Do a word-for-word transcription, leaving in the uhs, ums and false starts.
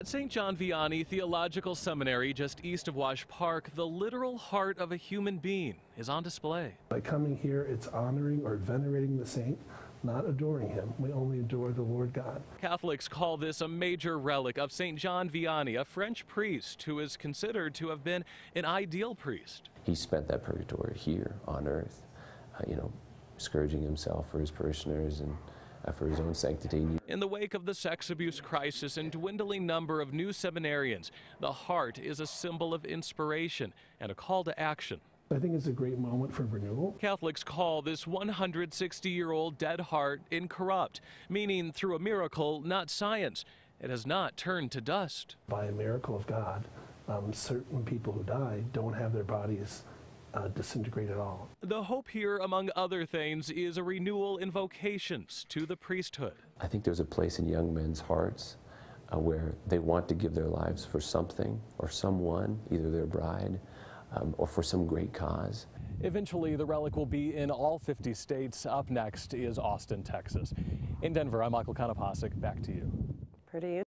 At Saint John Vianney Theological Seminary, just east of Wash Park, the literal heart of a human being is on display. By coming here, it's honoring or venerating the saint, not adoring him. We only adore the Lord God. Catholics call this a major relic of Saint John Vianney, a French priest who is considered to have been an ideal priest. He spent that purgatory here on earth, uh, you know, scourging himself for his parishioners and uh, for his own sanctity. In the wake of the sex abuse crisis and dwindling number of new seminarians, the heart is a symbol of inspiration and a call to action. I think it's a great moment for renewal. Catholics call this one hundred sixty-year-old dead heart incorrupt, meaning through a miracle, not science, it has not turned to dust. By a miracle of God, um, certain people who die don't have their bodies uh, disintegrate at all. The hope here, among other things, is a renewal in vocations to the priesthood. I think there's a place in young men's hearts uh, where they want to give their lives for something or someone, either their bride, Um, or for some great cause. Eventually, the relic will be in all fifty states. Up next is Austin, Texas. In Denver, I'm Michael Konopasek. Back to you. Pretty